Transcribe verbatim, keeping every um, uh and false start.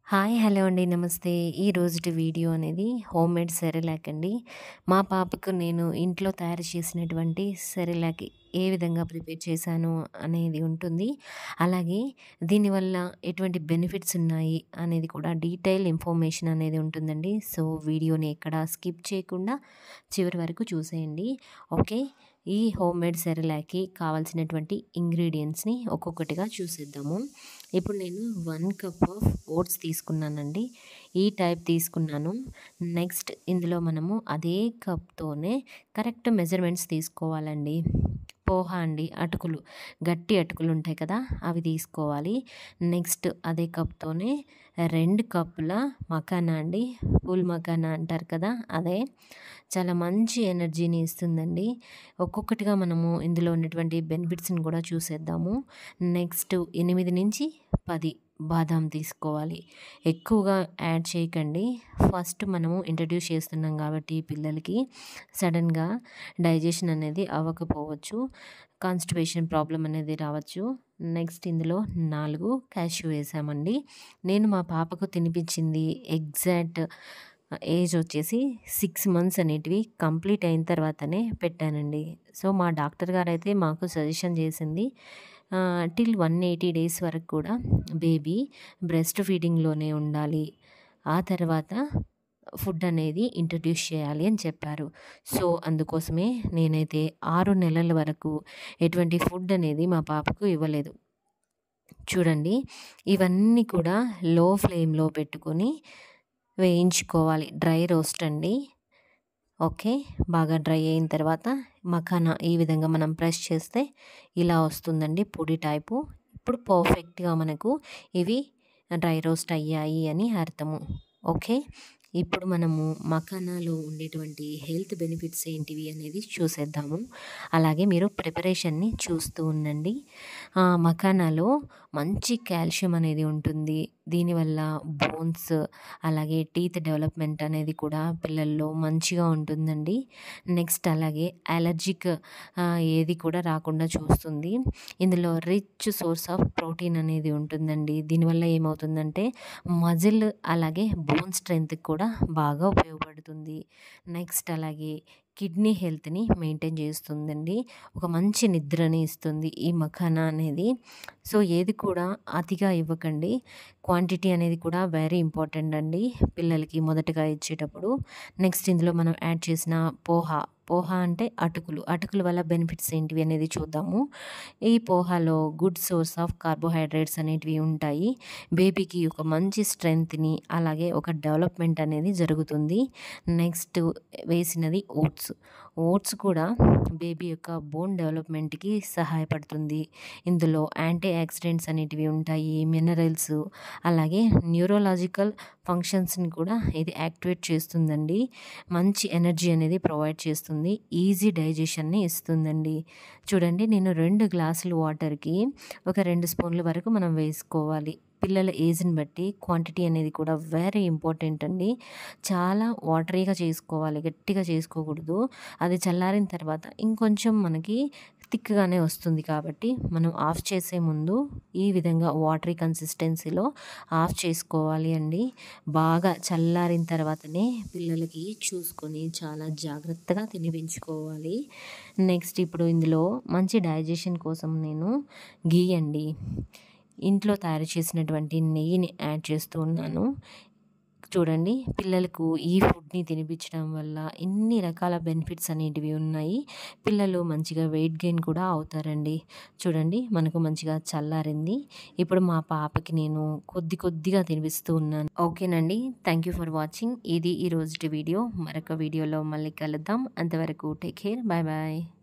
Hi! Hello అండి. నమస్తే. ఈ రోజుటి వీడియో అనేది హోమ్‌మేడ్ సెరిలాక్ అండి. మా పాపకు నేను ఇంట్లో తయారు చేసినటువంటి సెరిలాక్ ఏ విధంగా ప్రిపేర్ చేశాను అనేది ఉంటుంది. అలాగే దీనివల్ల ఎటువంటి బెనిఫిట్స్ ఉన్నాయి అనేది కూడా డీటెయిల్ ఇన్ఫర్మేషన్ అనేది ఉంటుందండి. సో, వీడియోని ఎక్కడ స్కిప్ చేయకుండా చివరి వరకు చూసేయండి. ఓకే. ఈ హోమ్‌మేడ్ సెరిలాక్‌కి కావాల్సినటువంటి ఇంగ్రీడియెంట్స్‌ని ఒక్కొక్కటిగా చూసేద్దాము. ఇప్పుడు నేను ఒక కప్ ఆఫ్ ఓట్స్ తీసుకున్నానండి. ఈ టైప్ తీసుకున్నాను. నెక్స్ట్ ఇందులో మనము అదే కప్‌తోనే కరెక్ట్ మెజర్‌మెంట్స్ తీసుకోవాలండి. పోహా అండి, అటుకులు, గట్టి అటుకులు ఉంటాయి కదా! అవి తీసుకోవాలి. నెక్స్ట్ అదే కప్‌తోనే రెండు కప్పుల మకానా అండి. ఫుల్ మకానా అంటారు కదా! అదే. చాలా మంచి ఎనర్జీని ఇస్తుందండి. ఒక్కొక్కటిగా మనము ఇందులో ఉన్నటువంటి బెనిఫిట్స్‌ని కూడా చూసేద్దాము. నెక్స్ట్ ఎనిమిది నుంచి పది బాదాం తీసుకోవాలి. ఎక్కువగా యాడ్ చేయకండి. ఫస్ట్ మనము ఇంట్రడ్యూస్ చేస్తున్నాం కాబట్టి పిల్లలకి సడెన్‌గా డైజెషన్ అనేది అవ్వకపోవచ్చు. కాన్‌స్టిపేషన్ ప్రాబ్లమ్ అనేది రావచ్చు. నెక్స్ట్ ఇందులో నాలుగు కాష్యూ వేసామండి. నేను మా పాపకు తినిపించింది ఎగ్జాక్ట్ ఏజ్ వచ్చేసి ఆరు మంత్స్ అనేటివి కంప్లీట్ అయిన తర్వాతనే పెట్టానండి. సో, మా డాక్టర్ గారైతే మాకు సజెషన్ చేసింది ఆహ్, టిల్ నూట ఎనభై డేస్ వరకు కూడా బేబీ బ్రెస్ట్ ఫీడింగ్‌లోనే ఉండాలి. ఆ తర్వాత ఫుడ్ అనేది ఇంట్రడ్యూస్ చేయాలి అని చెప్పారు. సో, అందుకోసమే నేనైతే ఆరు నెలల వరకు ఎటువంటి ఫుడ్ అనేది మా పాపకు ఇవ్వలేదు. చూడండి, ఇవన్నీ కూడా లో ఫ్లేమ్‌లో పెట్టుకొని వేయించుకోవాలి. డ్రై రోస్ట్ అండి. ఓకే. బాగా డ్రై అయిన తర్వాత మఖానా ఈ విధంగా మనం ప్రెస్ చేస్తే ఇలా వస్తుందండి పొడి టైపు. ఇప్పుడు పర్ఫెక్ట్‌గా మనకు ఇవి డ్రై రోస్ట్ అయ్యాయి అని అర్థము. ఓకే. ఇప్పుడు మనము మఖానాలో ఉండేటువంటి హెల్త్ బెనిఫిట్స్ ఏంటివి అనేది చూసేద్దాము. అలాగే మీరు ప్రిపరేషన్‌ని చూస్తూ ఉండండి. ఆహ్, మఖానాలో మంచి కాల్షియం అనేది ఉంటుంది. దీనివల్ల బోన్స్ అలాగే టీత్ డెవలప్‌మెంట్ అనేది కూడా పిల్లల్లో మంచిగా ఉంటుందండి. నెక్స్ట్ అలాగే అలర్జిక్ ఆహ్, ఏది కూడా రాకుండా చూస్తుంది. ఇందులో రిచ్ సోర్స్ ఆఫ్ ప్రోటీన్ అనేది ఉంటుందండి. దీనివల్ల ఏమవుతుందంటే మజిల్ అలాగే బోన్ స్ట్రెంగ్త్‌కి కూడా బాగా ఉపయోగపడుతుంది. నెక్స్ట్ అలాగే కిడ్నీ హెల్త్‌ని మెయింటైన్ చేస్తుందండి. ఒక మంచి నిద్రని ఇస్తుంది ఈ మఖానా అనేది. సో, ఏది కూడా అతిగా ఇవ్వకండి. క్వాంటిటీ అనేది కూడా వెరీ ఇంపార్టెంట్ అండి పిల్లలకి మొదటగా ఇచ్చేటప్పుడు. నెక్స్ట్ ఇందులో మనం యాడ్ చేసిన పోహా, పోహా అంటే అటుకులు. అటుకుల వల్ల బెనిఫిట్స్ ఏంటివి అనేది చూద్దాము. ఈ పోహాలో గుడ్ సోర్స్ ఆఫ్ కార్బోహైడ్రేట్స్ అనేటివి ఉంటాయి. బేబీకి ఒక మంచి స్ట్రెంగ్త్‌ని అలాగే ఒక డెవలప్‌మెంట్ అనేది జరుగుతుంది. నెక్స్ట్ వేసినది ఓట్స్. ఓట్స్ కూడా బేబీ యొక్క బోన్ డెవలప్‌మెంట్‌కి సహాయపడుతుంది. ఇందులో యాంటీ ఆక్సిడెంట్స్ అనేటివి ఉంటాయి. మినరల్స్ అలాగే న్యూరోలాజికల్ ఫంక్షన్స్‌ని కూడా ఇది యాక్టివేట్ చేస్తుందండి. మంచి ఎనర్జీ అనేది ప్రొవైడ్ చేస్తుంది. ఈజీ డైజెషన్‌ని ఇస్తుందండి. చూడండి, నేను రెండు గ్లాసులు వాటర్‌కి ఒక రెండు స్పూన్ల వరకు మనం వేసుకోవాలి. పిల్లల ఏజ్‌ని బట్టి క్వాంటిటీ అనేది కూడా వెరీ ఇంపార్టెంట్ అండి. చాలా వాటరీగా చేసుకోవాలి. గట్టిగా చేసుకోకూడదు. అది చల్లారిన తర్వాత ఇంకొంచెం మనకి థిక్‌గానే వస్తుంది కాబట్టి మనం ఆఫ్ చేసే ముందు ఈ విధంగా వాటరీ కన్సిస్టెన్సీలో ఆఫ్ చేసుకోవాలి అండి. బాగా చల్లారిన తర్వాతనే పిల్లలకి చూసుకొని చాలా జాగ్రత్తగా తినిపించుకోవాలి. నెక్స్ట్ ఇప్పుడు ఇందులో మంచి డైజెషన్ కోసం నేను ఘీ అండి, ఇంట్లో తయారు చేసినటువంటి నెయ్యిని యాడ్ చేస్తూ ఉన్నాను. చూడండి, పిల్లలకు ఈ ఫుడ్‌ని తినిపించడం వల్ల ఎన్ని రకాల బెనిఫిట్స్ అనేటివి ఉన్నాయి. పిల్లలు మంచిగా వెయిట్ గెయిన్ కూడా అవుతారండి. చూడండి, మనకు మంచిగా చల్లారింది. ఇప్పుడు మా పాపకి నేను కొద్ది కొద్దిగా తినిపిస్తూ ఉన్నాను. ఓకేనండి. Thank you for watching. ఇది ఈ రోజుటి వీడియో. మరొక వీడియోలో మళ్ళీ కలుద్దాం. అంతవరకు టేక్ కేర్. Bye bye.